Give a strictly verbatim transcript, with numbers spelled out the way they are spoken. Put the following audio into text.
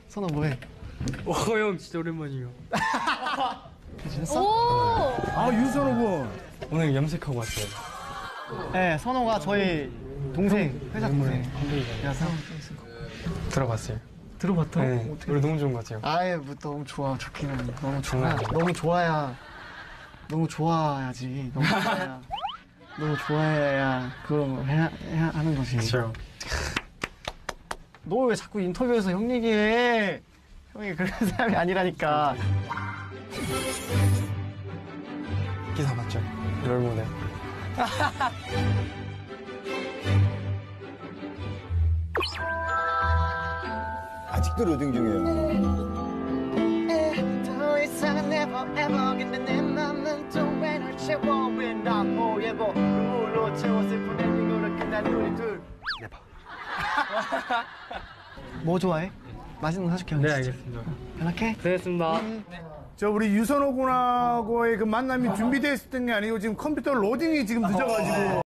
선호 뭐해? 오, 형 진짜 오랜만이에요. 지냈어? 오! 아, 유선호 군. 오늘 염색하고 왔어요. 네, 선호가 저희 동생, 회사 동생. 안녕하세요. 들어봤어요. 들어봤다? 네, 어떻게? 노래 너무 좋은 것 같아요. 아예 뭐 너무 좋아, 좋기는. 너무 좋아. 장난 아니야. 너무 좋아야. 너무 좋아야지. 너무 좋아야. 너무 좋아해야 그걸 해야, 해야 하는 거지. 그렇죠. 너 왜 자꾸 인터뷰에서 형 얘기해? 형이 그런 사람이 아니라니까. 기사 봤죠? 롤모델. 아직도 로딩 중이에요. 더 이상 never ever 근데 내 맘은 또 왜 널 채워 왜나 포에버 눈물로 채워 슬픈 엔딩으로 끝난 우리 둘 네버. 뭐 좋아해? 맛있는 거 사줄게. 네, 알겠습니다. 연락해. 고생했습니다. 저 우리 유선호 군하고의 그 만남이 준비되어 있었던 게 아니고 지금 컴퓨터 로딩이 지금 늦어가지고.